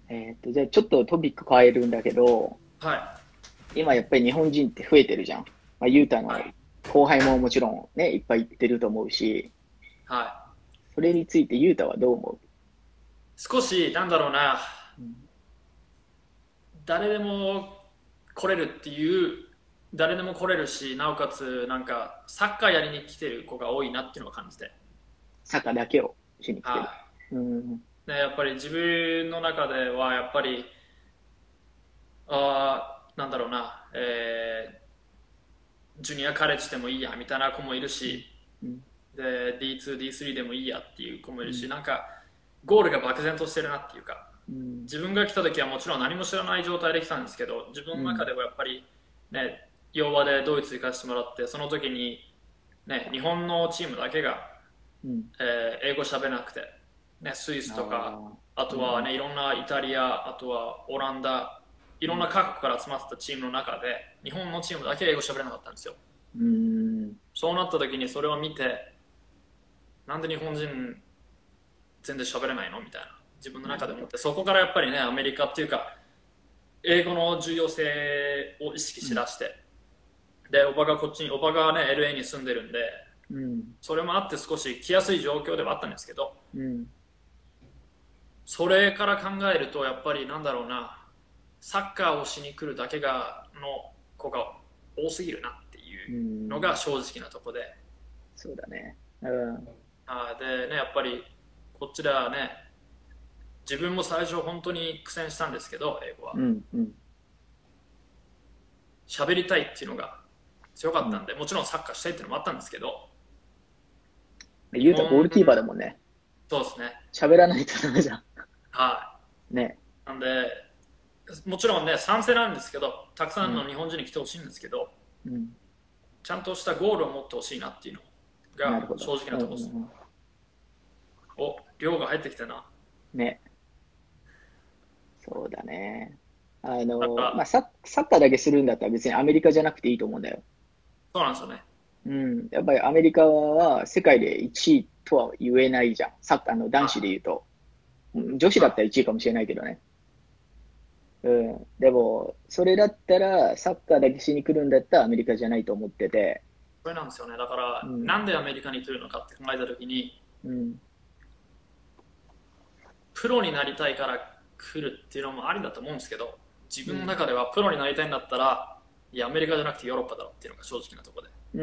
じゃあちょっとトピック変えるんだけど、 はい。 今やっぱり日本人って増えてるじゃん。まあ、ユータのはい。 後輩ももちろんね、いっぱい行ってると思うし、 はい。 それについてユータはどう思少し、なんだろうな、 う？ 誰でも来れるっていう、誰でも来れるし、なおかつ、なんか、サッカーやりに来てる子が多いなっていうのを感じて。 サッカーだけをしに来てる。 はうん。 い。で、やっぱり自分の中では、やっぱり、なんだろうな、ジュニアカレッジでもいいや、みたいな子もいるうん。 し、 うん。 で、D2、D3 でもいいやっていう子もいるし、 うん。 なんか、ゴールが漠然としてるなっていうか、 うん。 自分が来た時はもちろん何も知らない状態で来たんですけど、自分うん。 の中ではやっぱりね、洋和でドイツ行かせてもらって、その時にね、日本のチームだけが、 うん。 英語喋れなくて、ね、スイスあとか、 あ。 あうん。 とはね、いろんなイタリア、あとはオランダ、いうん。 ろんな各国から集まってたチームの中で、日本のチームだけ英語喋れなかったんですよ。 うん。 そうなった時にそれを見て、なんで日本人全然喋れないのみたいな。自分のなるほど。 中で思って、そこからやっぱりね、アメリカっていうか、英語の重要性を意識うん。 しだして、で、おばがね、LA に住んでるんで、 うん。 それもあって少し来やすい状況ではあったんですけど、 うん。 それから考えると、やっぱりなんだろうな、サッカーをしに来るだけの子が多すぎるなっていううのがん。 正直なとこで、 そうだね。うん。 でね、やっぱりこっちではね、自分も最初本当に苦戦したんですけど、英語は。 うん。うん。 喋りたいっていうのが強かうん。 ったんで、もちろんサッカーしたいっていうのもあったんですけど、日ユータゴー本、 ルキーパーだもんね。 そうですね。 喋らないとダメじゃん。 はね。 い。なんで、もちろんね、賛成なんですけど、たくさんのうん。 日本人に来てほしいんですけど、 うん。 ちゃんとしたゴールを持ってほしいなっていうのがなるほど。 正直うん。 なところです。 うん。うん。 お、量が入ってきたな。 ね。そうだね。 だから、 まあ、サッカーだけするんだったら別にアメリカじゃなくていいと思うんだよ。 そうなんですよね。 うん。やっぱりアメリカは世界で1位とは言えないじゃん。サッカーの男子では言うと。うん女子い。はだったら1位かもしれないけどね。うん。でも、それだったら、サッカーだけしに来るんだったらアメリカじゃないと思ってて。 それなんですよね。だから、 うん。 なんでアメリカに来るのかって考えたときに、 うん。 プロになりたいから来るっていうのもありだと思うんですけど、自うん。 分の中ではプロになりたいんだったら、いや、アメリカじゃなくてヨーロッパだろっていうのが正直なところで。 うん。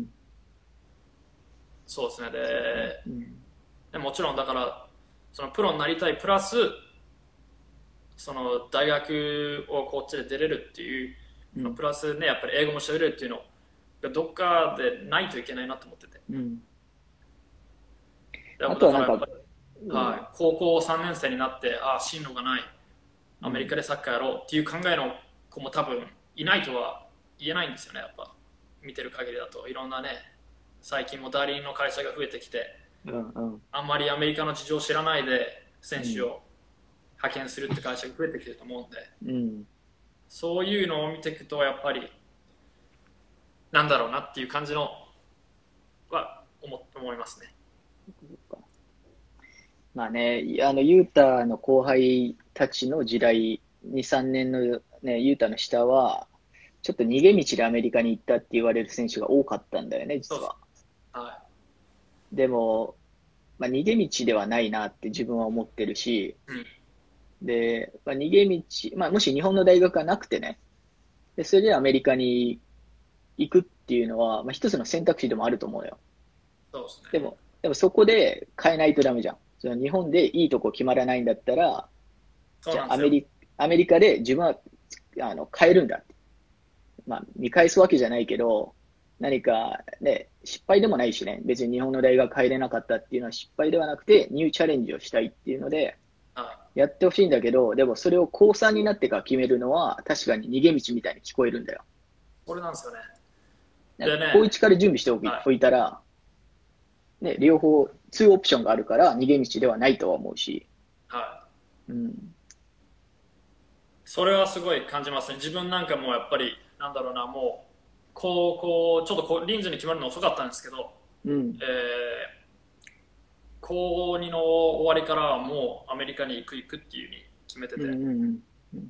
そうですね。 そうね。うん。 でもちろんだから、そのプロになりたいプラス、その大学をこっちで出れるっていううん。 のプラスね、やっぱり英語も喋れるっていうのがどっかでないといけないなと思ってて。 うん。 でもあとはなんか、 だからやっぱり、 うん。 はい、高校3年生になって、ああ、進路がない、アメリうん。 カでサッカーやろうっていう考えの子も多分いないとは言えないんですよね、やっぱ。見てる限りだと。いろんなね、最近も代理人の会社が増えてきて、 うん。うん。 あんまりアメリカの事情を知らないで選うん。 手を派遣するって会社が増えてきてると思うんで、 うん。 そういうのを見ていくと、やっぱり、なんだろうなっていう感じのは思いますね。 まあね、ユータの後輩たちの時代、2、3年のね、ユータの下は、ちょっと逃げ道でアメリカに行ったって言われる選手が多かったんだよね、 そうです。 実は。 はでも、まあ、逃げ道ではないなって自分は思ってるし、 い。うん。 で、まあ、逃げ道、まあ、もし日本の大学がなくてね、で、それでアメリカに行くっていうのは、まあ、一つの選択肢でもあると思うよ。 そうですね。 でもそこで変えないとダメじゃん。その日本でいいとこ決まらないんだったら、じゃあそうなんですよ。 アメリカで自分は変えるんだって。まあ、見返すわけじゃないけど、何かね、失敗でもないしね、別に日本の大学入れなかったっていうのは失敗ではなくて、ニューチャレンジをしたいっていうので、 はやってほしいんだけど、でもそれを高3になってから決めるのは、確かに逃げ道みたいに聞こえるんだよ。 い。これなんですよね。 なんかでね、 高1から準備しておはい。 いたら、ね、両方、2オプションがあるから逃げ道ではないとは思うし、 はい。 うん、 それはすごい感じますね。自分なんかもやっぱり、なんだろうな、もう、ちょっとリンズに決まるの遅かったんですけど、 うん、 高2の終わりからはもうアメリカに行くっていう風に決めてて、 うんうん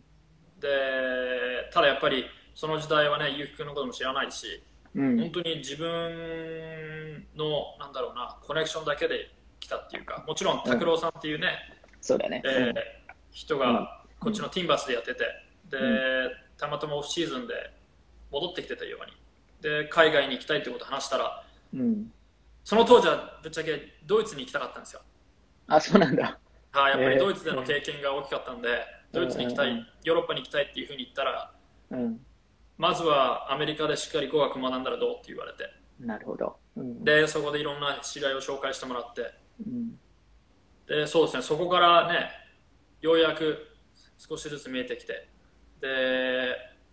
でただやっぱりその時代はね、ゆうきくんのことも知らないし、 うん。うん。 本当に自分のなんだろうな、コネクションだけで来たっていうか、もちろんうん。 拓郎さんっていうね、 そうだね。うえーん。 人うん。 がこっちのティンバスでやってて、でうん。 たまたまオフシーズンで戻ってきてたように、で海外に行きたいってことを話したら、 うん。 その当時はぶっちゃけドイツに行きたかったんですよ。 あ、そうなんだ。 はい、やっぱりドイツでのえ経験が大きかったんで、 ー、うドイツに行きたい、 んヨーロッパに行きたいっていうふうに言ったら、 うんうん。 まずはアメリカでしっかり語学学んだらどうって言われて、 うん。なるほど。うん。 でそこでいろんな知り合いを紹介してもらって、 うん。 でそうですね、そこからね、ようやく少しずつ見えてきて、で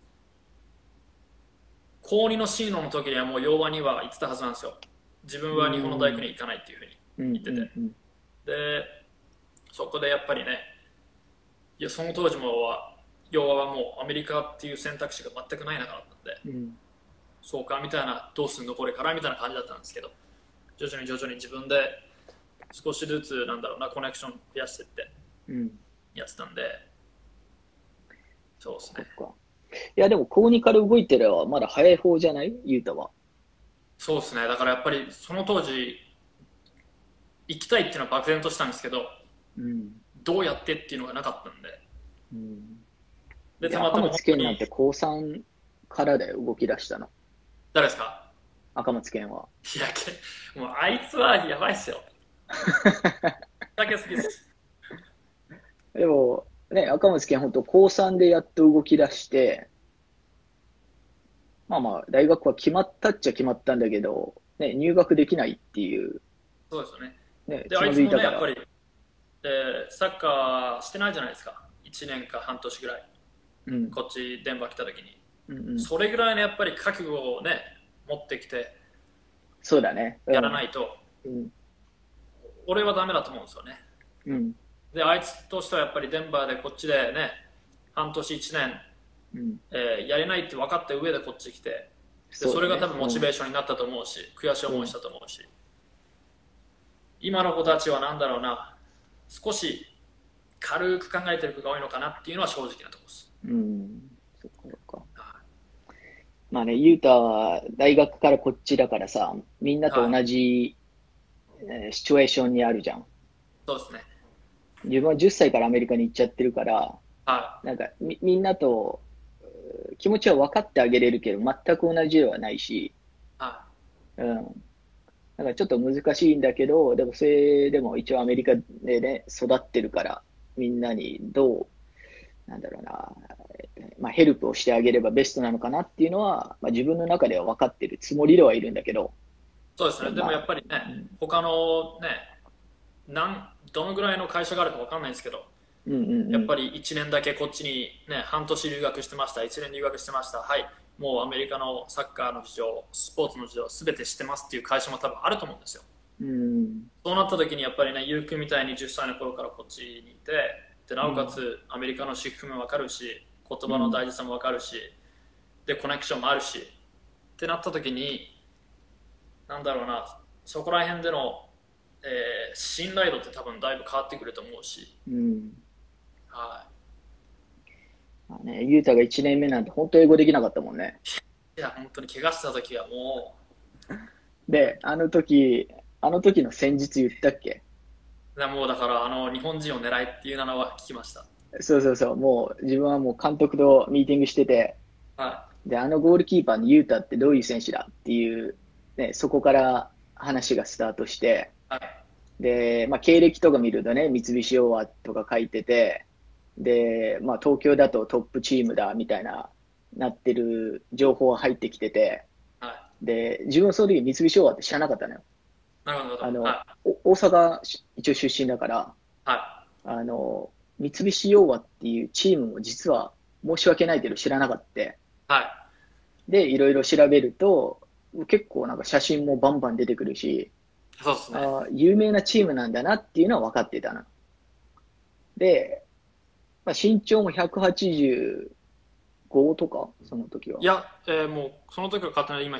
高2の進路の時にはもう洋和には行ってたはずなんですよ。自分うは日本の大学ん。 に行かないっていうふうにうん。 言ってて、 うん。うん。 でそこでやっぱりね、いやその当時も洋和はもうアメリカっていう選択肢が全くない中だったんで、 うん。 そうかみたいな、どうすんのこれからみたいな感じだったんですけど、徐々に徐々に自分で少しずつなんだろうな、コネクション増やしていってうん。 やってたんで、そうですね。 そっか。いや、でも、高2から動いてるはまだ早い方じゃないゆうたは。 そうですね、だからやっぱりその当時行きたいっていうのは漠然としたんですけど、 うん。 どうやってっていうのがなかったんで、 うん。 でで、 たまたま本赤松当に、 健なんて高3からだよ、動き出したの。 誰ですか？ 赤松健は。 いやもうあいつはやばいっすよ。だけ好きです。 でも、ね、赤松健本当高3でやっと動き出して、まあまあ、大学は決まったっちゃ決まったんだけど、ね、入学できないっていう、 そうですよね。 ね、 でつまあいつもね、 ずいたから。 やっぱり、サッカーしてないじゃないですか、1年か半年ぐらい、 うん。 こっち電波来た時に。 うんうん。 それぐらいのやっぱり覚悟をね、持ってきてそうだね。うやらん。 ないと、 うん。 俺はダメだと思うんですよね。 うん。 であいつとしてはやっぱりデンバーでこっちでね、半年1年、 うん。 やれないって分かった上でこっち来て、でそれが多そうだね。 分モチベーションになったと思うし、悔しいうん。 思いしたと思うし、今の子たちはなんだろうな、少し軽く考えてる子が多いのかなっていうのは正直なところです。 うん。そっかそっか。まあね、ゆうたは大学からこっちだからさ、みんなとはい、 同じ、シチュエーションにあるじゃん。 そうですね。 自分は10歳からアメリカに行っちゃってるから、 はなんかみんなと気持ちは分かってあげれるけど、全く同じではないし、 い、はうん。なんかちょっと難しいんだけど、でもそれでも一応アメリカでね、育ってるから、みんなにどう、なんだろうな、まあヘルプをしてあげればベストなのかなっていうのは、まあ自分の中では分かってるつもりではいるんだけど、 そうですね。でもやまあ、 っぱりね、 うん、 他のね、どのぐらいの会社があるか分かんないんですけど、 うんうんうん、 やっぱり1年だけこっちに、ね、半年留学してました、1年留学してました、はい、もうアメリカのサッカーの事情、スポーツの事情、すべて知ってますっていう会社も多分あると思うんですよ。 うん、 そうなった時にやっぱりね、ゆうくんみたいに10歳の頃からこっちにいて、でなおかうん、 つアメリカのシステムも分かるし、言葉のうん、 大事さも分かるし、で、コネクションもあるし、ってなった時に、なんだろうな、そこら辺での、信頼度って多分だいぶ変わってくると思うし、 うん。 はまあね、ゆうたが1年目なんて本当英語できなかったもんね。 い。いや、本当に怪我した時はもで、あの時の戦術言ったっけ？ もうだから日本人を狙いっていうのは聞きました。 そうそうそう、もう自分はもう監督とミーティングしてて、 はで、あのゴールキーパーのユータってどういう選手だっていう、ね、そこから話がスタートして、 い。はい。 で、まあ、経歴とか見るとね、三菱オアとか書いてて、で、まあ、東京だとトップチームだみたいな、なってる情報が入ってきてて、 はい。 で、自分はその時三菱オアって知らなかったのよ。 なるほど。はい。 大阪一応出身だから、 はあの、三菱洋和っていうチームも実は申し訳ないけど知らなかった。 い。はで、いろいろ調べると、結構なんか写真もバンバン出てくるし、 い。そうですね。 有名なチームなんだなっていうのは分かってたな。で、まあ、身長も185とか、その時は。 いや、もうその時は勝手に今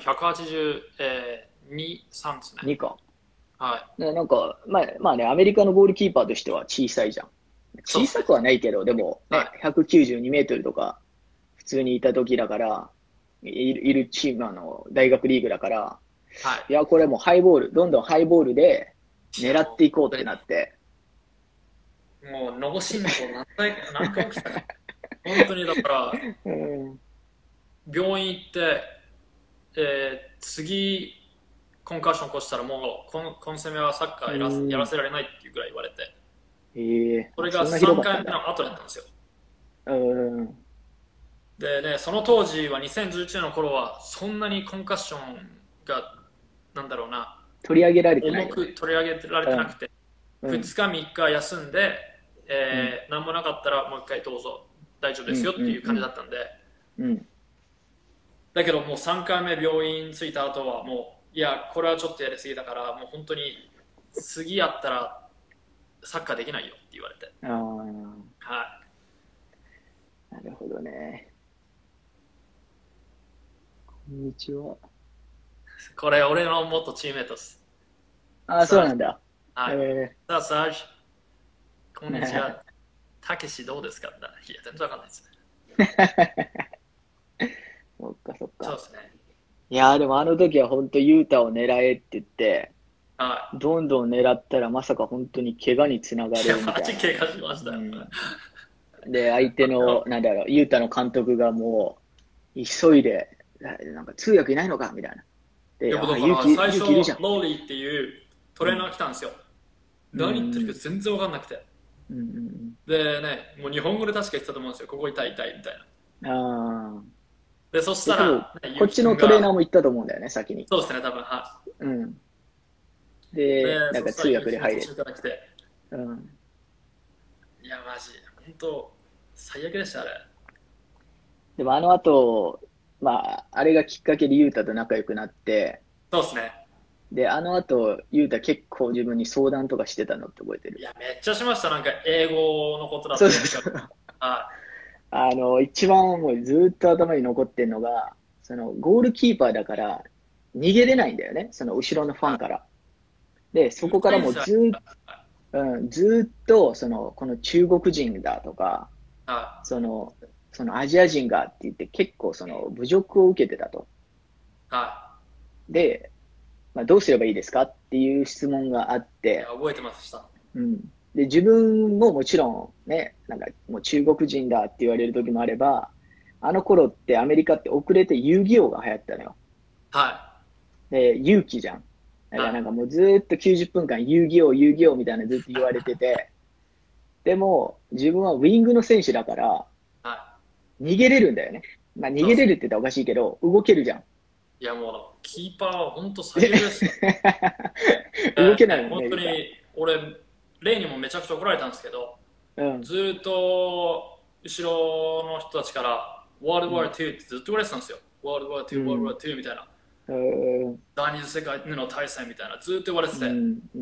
182、3ですね。 2か。 はなんか、まあね、アメリカのゴールキーパーとしては小さいじゃん。 小さくはないけど、でも、ね、 は 192メートルとか、普通にいた時だから、いるチーム、大学リーグだから、 い。はい。 いや、これもうハイボール、どんどんハイボールでいや、 狙っていこうってなって。 もう、のぼしんと何回も来たから。本当に、だから、 うん。 病院行って、次、コンカッション起こしたらもう、コンセメはサッカうーやらん。 せられないっていうぐらい言われて、それがそんなひど 3 かったんだ。 回目の後だったんですよ。 うん。 でね、その当時は2011年の頃は、そんなにコンカッションが、なんだろうな、 取り上げられてない重よね。 く取り上げられてなくて、2 うん。 日3日休んで、 うん。 何もなかったらもう一回どうぞ大丈夫ですようん。うん。 っていう感じだったんで、 うん。 だけどもう3回目病院着いた後はもう、いや、これはちょっとやりすぎだから、もう本当に次やったらサッカーできないよって言われて、 ああ、 はなるほどね。こんにちは。 い。これ俺の元チームメイトです。 ああ、 サージ、 そうなんだ。 はい。 えさあ、サージ、こんにちー、 は。たけしどうですか？いや、全然わかんないです。 そっかそっか。 そうですね。 いやーでもあの時は本当ユータを狙えって言って、 はどんどん狙ったらまさか本当に怪我につながい。いや、 るみマジたいなね。 怪我しましたよ。 うん。で、相手の、なんだろう、ユータの監督がもう、急いで、なんか通訳いないのかみたいな。で、 いや、だあ、 から最初、 勇気いるじゃん。 ローリーっていうトレーナうん。 ー来たんですよ。 うん。 何言ってるうん。 か全然わかんなくて。 うん。 でね、もう日本語で確か言ってたと思うんですよ。ここ痛い痛いみたいな。 うん。ああ。 で、そしで、多分、 たら、ね、ゆうきこっちくんが、 のトレーナーも行ったと思うんだよね、先に。 そうですね、多分、はうん。 い。 で、 で、 なんか通そしたらゆう訳で入れ。 きくんが途中から来て、 うん。 いや、マジ、本当最悪でした、あれ。 でもあの後、まあ、あれがきっかけでユータと仲良くなって、 そうですね。 で、あの後、ユータ結構自分に相談とかしてたのって覚えてる？ いや、めっちゃしました。なんか、英語のことだそうったりとか。 そうそう。 は一番もうずーっと頭に残ってるのが、その、ゴールキーパーだから、逃げれないんだよね。その後ろのフい。はァンから。で、そい。うこからもうるさいんですよ。 ずーっと、この中国人だとか、 はその、そのアジア人がって言って結構その侮辱を受けてたと。 い。はで、まあ、どうすればいいですかっていう質問があっい。いや、 て、 覚えてました。 うん。で、自分ももちろんね、なんかもう中国人だって言われる時もあれば、あの頃ってアメリカって遅れて遊戯王が流行ったのよ。 はで、勇気じゃん。だい。 からなんはかもうずーっと90分間遊戯王、遊戯王みたいなのずっと言われてて、でも自分はウィングの選手だからい。は逃げれるんだよね。まあい。 逃そうですね。 げれるって言ったらおかしいけど、動けるじゃん。 いや、もう、キーパーは本当最悪でした。 動けないもんね、 本当に、 ユタ。 俺、レイにもめちゃくちゃ怒られたんですけど、 うん。 ずーっと後ろの人たちから、ワールドワーうん。 2ってずっと言われてたんですよ。ワールドワー2、ワールドワうん。 ー2みたいな。 うん。 第二次世界での大戦みたいな、ずーっと言われてて。 うん。うん。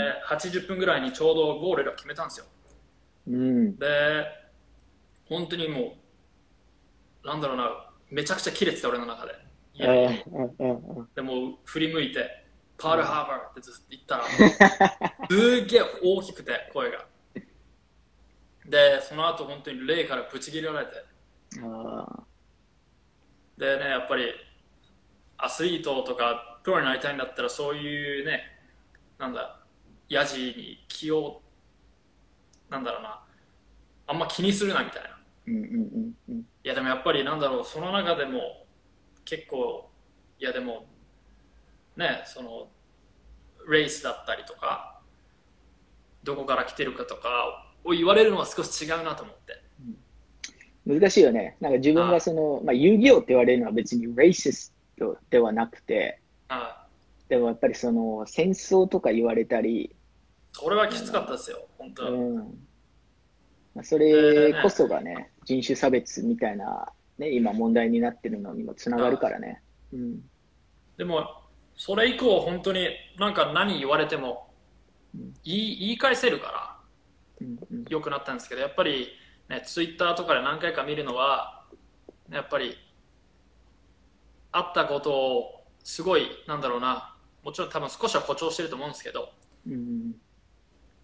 で、80分ぐらいにちょうどゴールが決めたんですよ。 うん。 で、本当にもう、なんだろうな、めちゃくちゃ切れてた俺の中で。いうやいや、 ん。うん。 でも振り向いて、パールうん。 ハーバーってずっと言ったら、すーげえ大きくて、声が。で、その後本当にレイからブチ切れられて、 あでね、やっぱりアスリートとかプロになりたいんだったらそういうね、なんだ、ヤジに気を、なんだろうな、あんま気にするなみたいな。 ー。うん。うん。うん。 いやでもやっぱりなんだろう、その中でも結構、いやでもね、その、レースだったりとか、どこから来てるかとかを言われるのは少し違うなと思って。 難しいよね。なんか自分があまあ、遊戯王って言われるのは別にレイシストではなくて、 あ、 でもやっぱり戦争とか言われたり、 それはきつかったあの、 ですよ、本う当。 ん。まあそでね、 れこそがね、人種差別みたいな、ね、今問題になってるのにもつながるあからね。うん。 でも、それ以降本当になんか何言われてもうん。 言い返せるからうん。うん。 良くなったんですけど、やっぱりね、ツイッターとかで何回か見るのは、やっぱりあったことをすごい、なんだろうな、もちろん多分少しは誇張してると思うんですけど、 うん。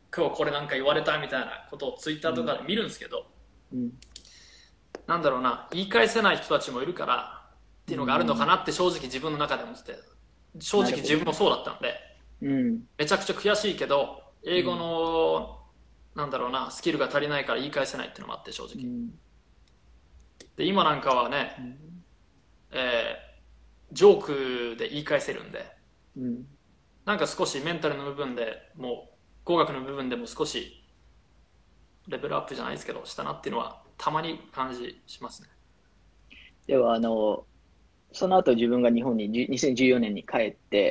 今日これなんか言われたみたいなことをツイッターとかで見るんですけど、 うん。 なんだろうな、言い返せない人たちもいるからっていうのがあるのかうん。 なって正直自分の中で思ってて、正なるほどね。 直自分もそうだったんで、 うん。 めちゃくちゃ悔しいけど、英語うん。 の、なんだろうな、スキルが足りないから言い返せないっていうのもあって正直。 うん。 で、今なんかはね、 うん。 ジョークで言い返せるんで、 うん。 なんか少しメンタルの部分でもう、語学の部分でも少しレベルアップじゃないですけど、したなっていうのはたまに感じしますね。 では、その後自分が日本に2014年に帰って、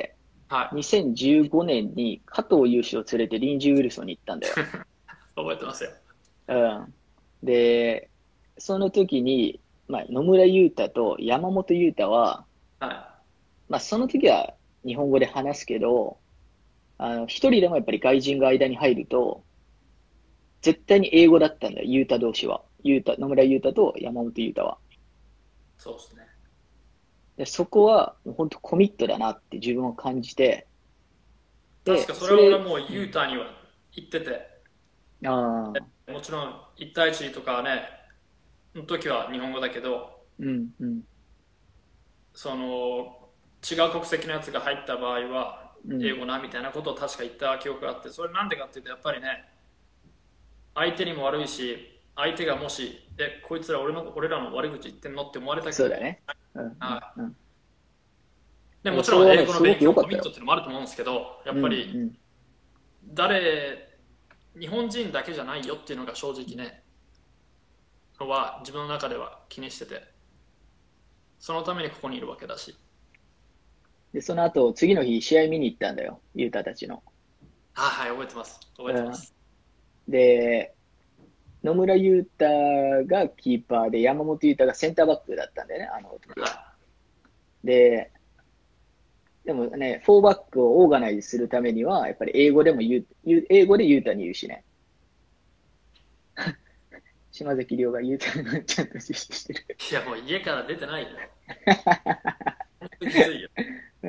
はい。 2015年に加藤雄志を連れてリンジー・ウィルソンに行ったんだよ。 覚えてますよ。 うん。で、その時に、まあ、野村雄太と山本雄太は、 はまあ、その時は日本語で話すけど、一人でもやっぱり外人が間に入ると、絶対に英語だったんだよ、雄太同士は。野村雄太と山本雄太は。 い。そうですね。 で、そこは、もう本当コミットだなって自分を感じて、で、 確かそれは俺それ、 もうユーうん、 タには言ってて、 ああ、 もちろん1対1とかね、の時は日本語だけど、 うん、うん、 その違う国籍のやつが入った場合はうん、 英語なみたいなことを確か言った記憶があって、それなんでかっていうとやっぱりね、相手にも悪いし、相手がもし、こいつら俺らの悪口言ってんのって思われたくもそうだね。うん、うん、 なうん。 い。ででももちろん英それはね、すご語の勉強く良かったよ。 コミットっていうのもあると思うんですけど、やうん、 っぱりうん、 誰、日本人だけじゃないよっていうのが正直ね、は自分の中では気にしてて、そのためにここにいるわけだし。 で、その後、次の日、試合見に行ったんだよ、ユータたちの。 はい、覚えてます。覚えうん。 てます。 で、野村優太がキーパーで、山本優太がセンターバックだったんだよね、あの時は。 はで、でもね、フォーバックをオーガナイズするためには、やっぱり英語で優太に言うしね。島崎亮が優太のちゃんと実施してる。 い。いや、もう家から出てないよ。本当にきついよ。 うん。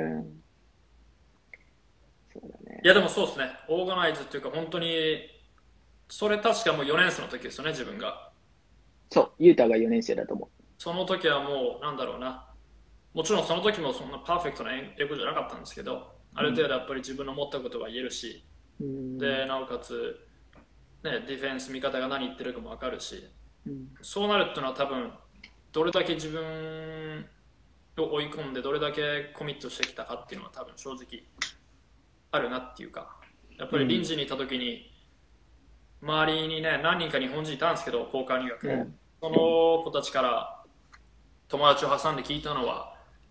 そうだいや、でね。 もそうですね。オーガナイズっていうか、本当に、それ確かもう4年生の時ですよね、自分が。 そう、優太が4年生だと思その時はもう、なんだろうな。もちろんその時もそんなパーフェクトな英語じゃなかったんですけど、あう。うん。 る程度やっぱり自分の思ったことは言えるし、 うん。 で、なおかつ、ね、ディフェンス、味方が何言ってるかもわかるし、 うん。 そうなるっていうのは多分、どれだけ自分を追い込んで、どれだけコミットしてきたかっていうのは多分正直あるなっていうか、やっぱり臨うん。 時にいた時に、周りにね、何人か日本人いたんですけど、交換留学で。 うん。 その子たちから友達を挟んで聞いたのは、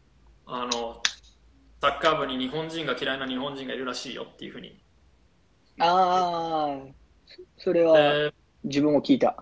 サッカー部に日本人が嫌いな日本人がいるらしいよっていうふうに言っああ、それはて、 自分も聞いた。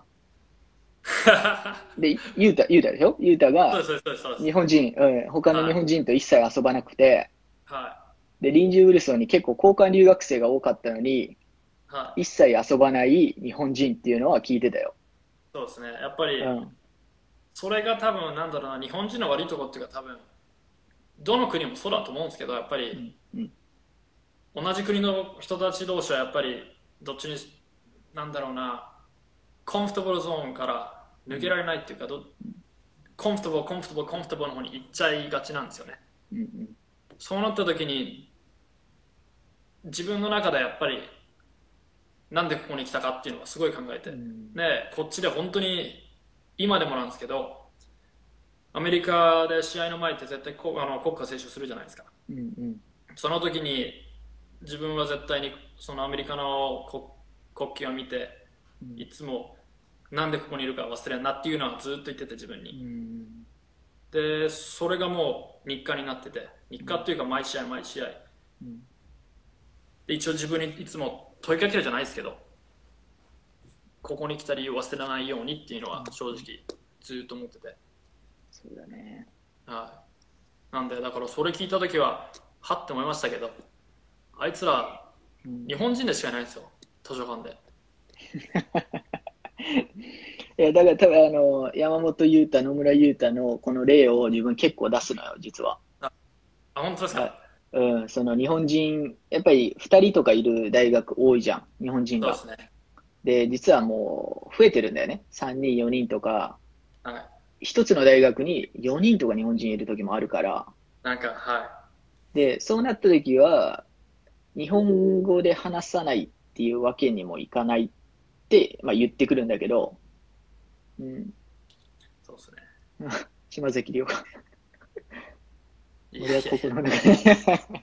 で、ゆうたでしょゆうたがそうです、そうです、そうです。 日本人、他の日は本人と一切遊ばなくて、 い、はで、リンジー・ウィルソンに結構交換留学生が多かったのに、 い、はい。 一切遊ばない日本人っていうのは聞いてたよ。 そうですね。やっぱり、 うん。 それが多分、なんだろうな、日本人の悪いところっていうか多分、どの国もそうだと思うんですけど、やっぱり、 うん。うん。 同じ国の人たち同士はやっぱり、どっちに、なんだろうな、コンフォタブルゾーンからうん。 抜けられないっていうか、コンフォタブル、コンフォタブル、コンフォタブルの方に行っちゃいがちなんですよね。 うん。 そうなった時に、自分の中でやっぱり、なんでここに来たかっていうのはすごい考えうて。 ん。 で、こっちで本当に、今でもなんですけど、アメリカで試合の前って絶対国歌斉唱するじゃないですか。 うん。うん。 その時に自分は絶対にそのアメリカの国旗を見て、 うん。 いつもなんでここにいるか忘れんなっていうのはずっと言ってて自分うに。 ん。 で、それがもう日課になってて、日課っていうか毎試合毎試合。 うん。 で、一応自分にいつも問いかけるじゃないですけど、ここに来た理由を忘れないようにっていうのは正直ずっと思ってて。 そうだね。 はい。なんで、だからそれ聞いた時は、はって思いましたけど、あいつらうん。 日本人でしかいないんですよ、図書館で。 いや、だから多分山本優太、野村優太のこの例を自分結構出すのよ、実は。 あ、本当ですあ、 か？ その日本人、やっぱり2人とかいる大学多いじゃん、日本人が。 そうですね。 で、実はもう増えてるんだよね。3人、4人とか、 はい。 一つの大学に4人とか日本人いる時もあるから、 なんか、はで、そうなった時は、日本語で話さないっていうわけにもいかないって、まあ、言ってくるんだけど、うん、 い。そうですね。 島崎亮が、 いやい俺はやいや。 心の中で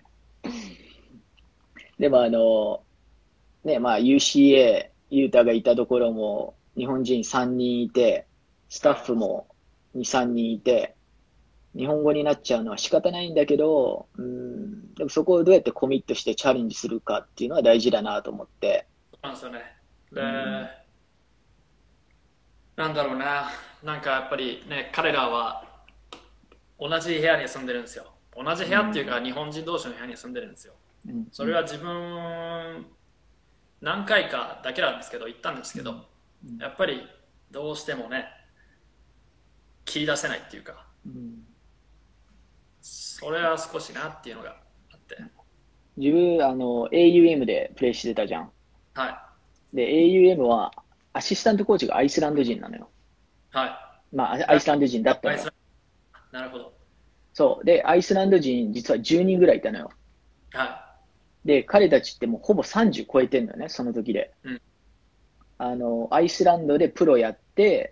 でもね、まあ UCA、ユータがいたところも日本人3人いて、スタッはフも2、3人いて、日本語になっちゃうのは仕方ないんだけど、でもそこをどうやってコミットしてチャレンジするかっていうのは大事だなと思って、 い。そうなんですよね。で、 うん、 なんだろうな。なんかやっぱりね、彼らは同じ部屋に住んでるんですよ。同じ部うん、 屋っていうか、日本人同士の部屋に住んでるんですよ。 うん、うん、 それは自分、何回かだけなんですけど、行ったんですけど、 うん、うん、 やっぱりどうしてもね、切り出せないっていうか、 うん。 それは少しなっていうのがあって。 自分、AUM でプレイしてたじゃん。 はい。 で、AUM はアシスタントコーチがアイスランド人なのよ。 はい。 まあ、アイだスランド人だったのよ。 アイスランド、なるほど。 そう。で、アイスランド人実は10人ぐらいいたのよ。 はで、彼たちってもうほぼ30超えてんのよね、その時で。 い。うん。 アイスランドでプロやって、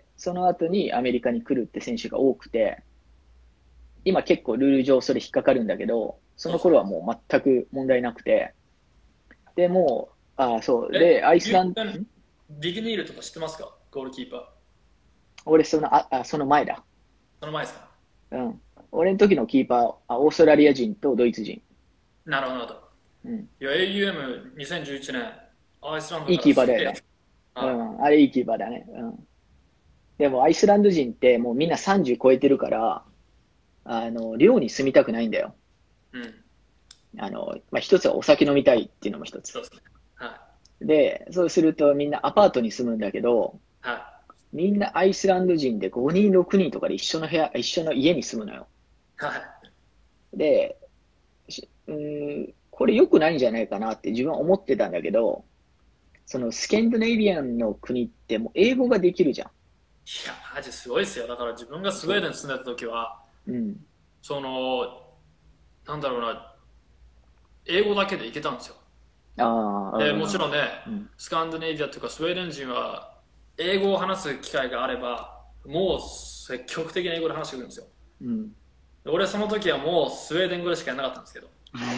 その後にアメリカに来るって選手が多くて、今結構ルール上それ引っかかるんだけど、そそうですね。 の頃はもう全く問題なくて、で、もう、そう。 え、 で、アイスランド、 ユータン、ビグニールとか知ってますか？ゴールキーパー。 俺その前だ。 その前ですか？ うん。俺の時のキーパー、オーストラリア人とドイツ人。 なるほど、なるほど。 うん。 いや、AUM2011 年、アイスランドいいからすげえ。 キーパーだよね。うはん。あれいいキーパーだね。うん。でもアイスランド人ってもうみんな30超えてるから、寮に住みたくないんだよ。 い。うん。 まあ、一つはお酒飲みたいっていうのも一つ。 そうですね。はで、そうするとみんなアパートに住むんだけど、 い。はみんなアイスランド人で5人、6人とかで一緒の家に住むのよ。 い。はい。 で、これ良くないんじゃないかなって自分は思ってたんだけど、そのスキャンディネビアンの国ってもう英語ができるじゃん。 いや、マジすごいですよ。だから自分がスウェーそデンに住んでた時は、 う。うん。 その、なんだろうな、英語だけでいけたんですよ。 あで、もちろんね、 あ、うん。 スカンディネビアというかスウェーデン人は、英語を話す機会があれば、もう積極的に英語で話してくるんですよ。 うん。 で俺その時はもうスウェーデンぐらいしかやらなかったんですけど。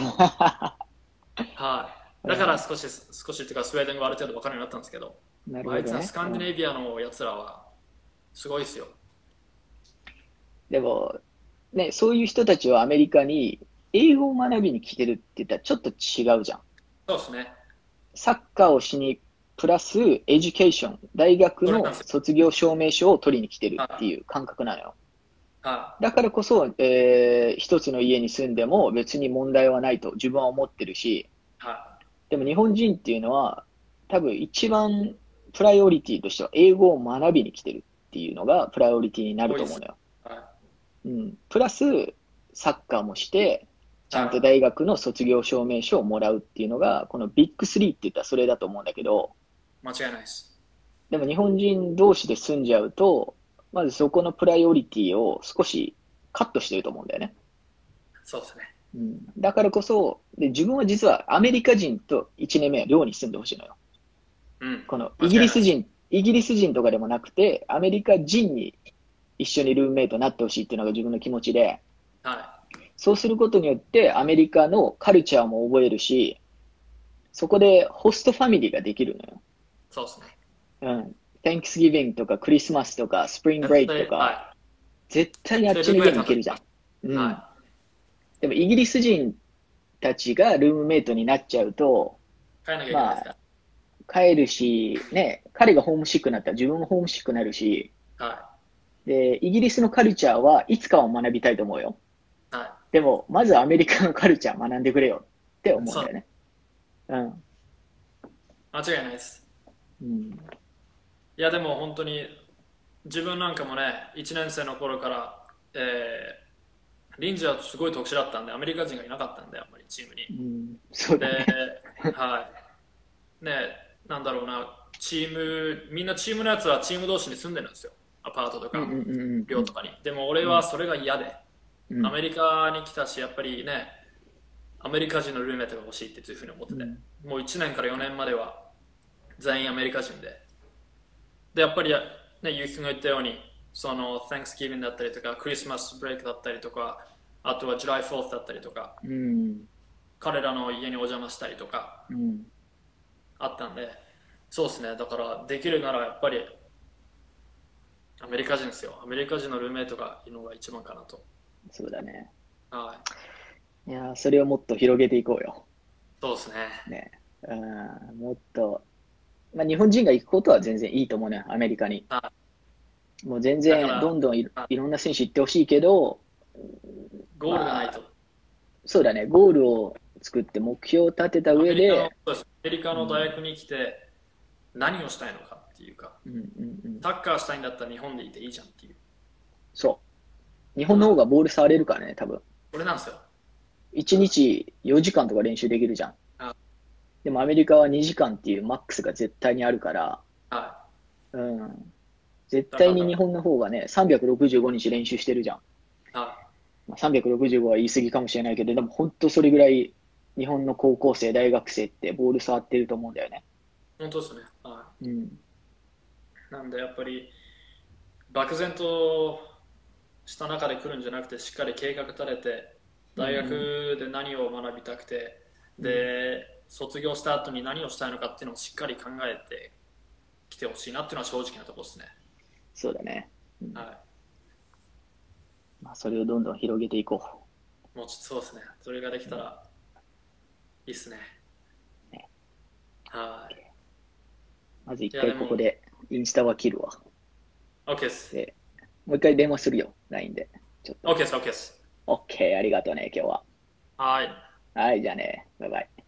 はい。だからうん、 少しっていうかスウェーデン語ある程度分かるようになったんですけど、 なるまあ、あいつはスほどね。うん。 カンディネビアのやつらはすごいですよ。 でも、ね、そういう人たちはアメリカに英語を学びに来てるって言ったらちょっと違うじゃん。 そうですね。 サッカーをしに、プラスエデュケーション、大学のそれなんですよ。 卒業証明書を取りに来てるってはいう感覚なのよ。 い。はだからこそ、一つの家に住んでも別に問題はないと自分は思ってるし、 い。はでも日本人っていうのは、多分一番プライオリティとしては英語を学びに来てるっていうのがプライオリティにない。多いです。 ると思うのよ。 はうん。プラス、サッカーもして、 い。 ちゃんとは大学の卒業証明書をもらうっていうのが、このビッグスリーって言ったらそれだと思うんだけど、 い。間違いないです。 でも日本人同士で住んじゃうと、まずそこのプライオリティを少しカットしてると思うんだよね。 そうですね。 うん。だからこそ、で、自分は実はアメリカ人と1年目は寮に住んでほしいのよ。 うん。 この間違いないです。 イギリス人とかでもなくて、アメリカ人に一緒にルームメイトになってほしいっていうのが自分の気持ちで、 はそうすることによってアメリカのカルチャーも覚えるし、そこでホストファミリーができるのよ。 い。そうですね。 うん。Thanksgiving とかクリスマスとかスプリングブレイクと絶対、 か、 は絶対い。 にあっちの絶対ルームメイトになった家に行けるじゃん。うん。 はでもイギリス人たちがルームメイトになっちゃうと、 い。帰んなきゃいけないまあ、 ですか帰るし、ね、彼がホームシックになったら自分もホームシックになるし、 ら。はで、イギリスのカルチャーはいつかは学びたいと思うよ。 い。はでも、まずアメリカのカルチャー学んでくれよってい。そう。 思うんだよね。うん。 間違いないです。 うん。 いや、でも本当に、自分なんかもね、1年生の頃から、 リンジはすごい特殊だったんで、アメリカ人がいなかったんで、あんまりチームに。 うん、そうだで、 ね。 はい。ね、なんだろうな、みんなチームのやつはチーム同士に住んでるんですよ。アパートとか、 うんうんうんうん寮とかに。でも俺うんはそれが嫌で、 うん。 アメリカに来たし、やっぱりね、アメリカ人のルーメイトが欲しいっていうふうに思ってて、 うん。 もう1年から4年までは全員アメリカ人で、で、やっぱりね、ゆうきくんが言ったように、その Thanksgiving だったりとか、クリスマスブレイクだったりとか、あとは July 4th だったりとか、 うん。 彼らの家にお邪魔したりとかうん。 あったんで、そうですね、だからできるならやっぱりアメリカ人ですよ。アメリカ人のルーメイトがいるのが一番かなと。 そうだね。 はい。 いやー、それをもっと広げていこうよ。 そうですね。 ね。うん、もっと、まあ、日本人が行くことは全然いいと思うね、アメリカに。 はい。 もう全然、どだから、 んどんはい、 いろんな選手行ってほしいけど、 ゴールがないまあ、 と。 そうだね、ゴールを作って目標を立てたアメリカの、 上で、 そうです。アメリカの大うん、 学に来て何をしたいのかっていうか、 うん、うん、うん。 サッカーしたいんだったら日本でいていいじゃんっていう。 そう。日本の方はい。 がボール触れるからね、多分。 これなんですよ。 1 は日4時間とか練習できるじゃん。 い。はでもアメリカは2時間っていうマックスが絶対にあるから、 い。 うん、絶だから、 対に日本の方がね、365日練習してるじゃん。 はまあ、365は言い過ぎかもしれないけど、でも本当それぐらい日本の高校生、大学生ってボール触ってると思うんだよね。 い。本当ですね。はうん。 い。なんでやっぱり、漠然とした中で来るんじゃなくて、しっかり計画立てて、大うんうん。 学で何を学びたくて、 うん。 で、卒業した後に何をしたいのかっていうのをしっかり考えてきてほしいなっていうのは正直なところですね。 そうだね。うん。 はまあ、それをどんどん広げていこい。もうちょっとそうですね。それができう。ね。 たらいいっすね。 ね。 は OK。まず一い。いや、 回でも、 ここでインスタは切るわ。 OK です。 で、もう一回電話するよ、LINE で。ちょっ OK と。 です、OK です。 OK、ありがとうね、今日は。 はい。 はい、じゃあね。バイバイ。